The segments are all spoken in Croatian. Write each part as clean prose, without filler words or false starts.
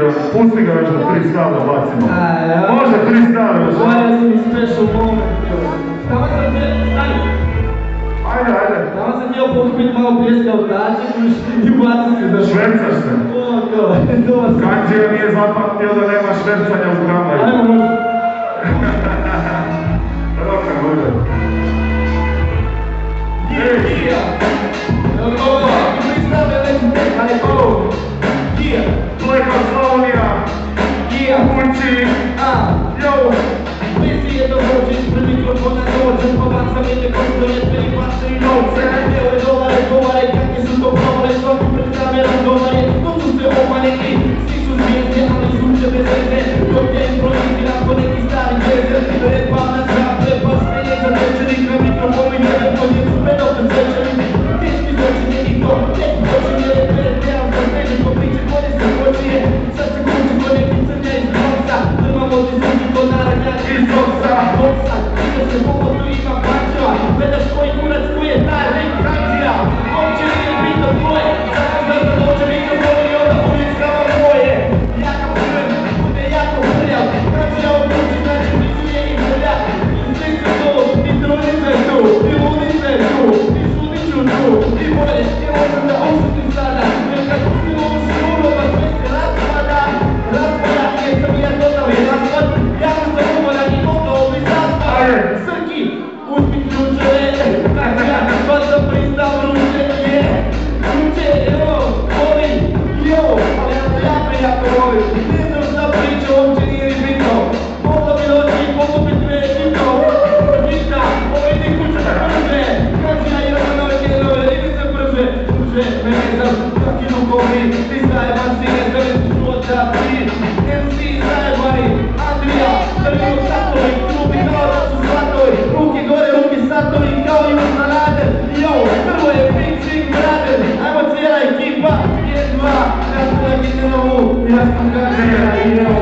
pusti ga još da freestyle bacimo. Može freestyle još. Ovo je mi special moment. Tamo sam te, stani. Ajde. Tamo sam htio pokupiti malo pljeska u tači i ubaciti se da... Švercaš se. Kanđija nije zapamtio da nema švercanja u tramvaju. Ajmo, može. Roka bude. Pleka Slavonija, Kući, yo! Visi je to hoćeš, pred mikrofona dođem, pobacam i te konzolete i paše i novce. Eure, dolare, govare, kakve su to provore, svaki pred kamerom govare, to su sve omaneki, svi su zvijezde, ali zvuče bez veze. Dok je improviziram po neki stari džezer, repam na zrap, repam spenje za večerik, na mikrofonu i jedan kod je supedo pred večerik. Teški zločine i to, neki zločine, repere, trebam za spenje, ko priče kode se počije, sad se kuće ko neki crnja iz novca, drmamo ti zvuči ko naranjaki iz novca. Novca, ide se pogodu ima plaćeva, gledaš koji kurac koji je taj lik kanđija, uopće nije bitno tvoje, zato da se dođe mikrofon i onda uvijek stava moje. Jaka prven, bude jako prljav, kanđija u kući, znači nizuje i prljav, i svi se tu, i trudnice tu, i ludice tu, i sudiću tu, i bolje, i možem da osutim sada, jer kad pustimo u šuru, pa sve se raspada, jer sam ja totalni raspad, jako sam umoran i mogao bi zaspad. Srki, uzmi ključeve, tako ja pa sam pristav ručenje, ključe, evo, volim, jo, ali ja to jako volim, ne znam šta priča, uopće nije ni bitno, mogla bi doći i pokupit me bitno, bitna, ovo ide kuća da prže, kanđija i nove kjenove, ide se prže, me ne znam, kaki rukovi, ti zajeban si, ne znam, čuoća ti, MC zajebani, Andrija, trginu satovi, trubi kao da su svatovi, ruki gore, ruki satovi, kao i u Sanader, jo, prvo je Big Swing Brother, ajmo cijela ekipa, 1, 2, ja sam na gitanovu, ja sam kanđija i evo,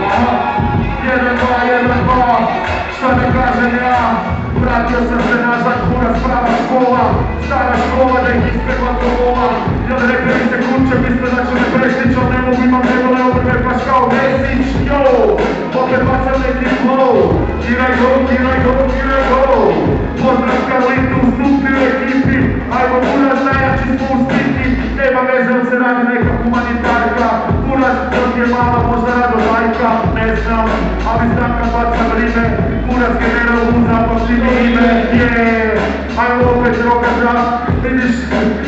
1, 2, šta ne kažem ja, vratio sam se nazad, kurac prava škola, stara škola da ih ispegla kola, jel reperi se kuće, misle da ću me preštić, ali ne mogu imam debole obrve baš kao Mesić, yo, opet bacam neki flow, here I go, pozdrav Karlitu, stupi u ekipi, ajmo kurac najjači smo u City, nema veze on se radi neka humanitarka, kurac dok je mala možda rado lajka, ne znam, ali znam kad bacam rime, kurac general u zapamtimo ime, yeah, ajmo opet rokaža, vidiš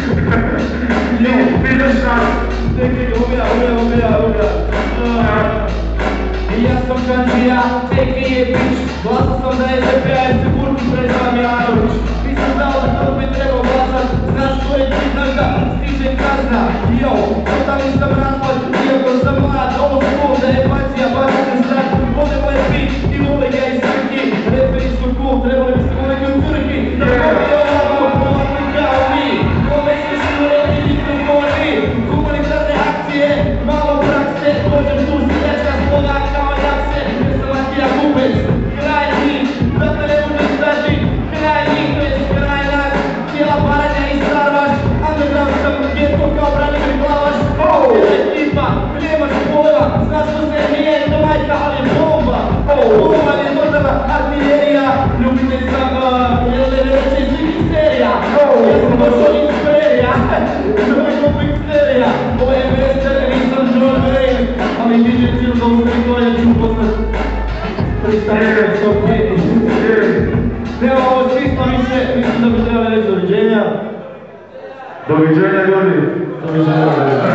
nas, Čekaj, ubija. I ja sam kanđija, a.k.a. bitch, glasao sam za SDP-a jer se kurku prezvam Janović. Nisam znao da to bi trebao glasat, znaš ko je ti, znaš da stiže kazna. Jo, totalni sam raspad, iako sam mlad, ovo school da je pacija, baci se zrak. Vode moje bit i vole ga i srki, reperi su cool, trebali bi se voleti u crki. Da voli ovako, polako kao mi, kome se šureti mikrofoni, humanitarne akcije, malo prakse, dođem tu sljedeća spoda kao jakse, jer sam Matija Kupec, kraj njih, da te ne možeš stati, kraj njih, to je kraj nas, cijela paranja i Starvaš, underground sam djetko kao Branimir Glavaš, cijela ekipa, nemaš pojma, znaš što se nije, to majka, ali je bomba, bomba je mrtava artiljerija, ljubitelj sam, jelene reče svih serija, ja sam došao iz Perija, zove komplik serija, ovo je Western, nisam John Wayne, ali DJ Chilton u Prikoja ću poznat, predstavljam što pjeti. Nema ovo smisla više, mislim da bi trebali reći doviđenja. Doviđenja ljudi. Doviđenja.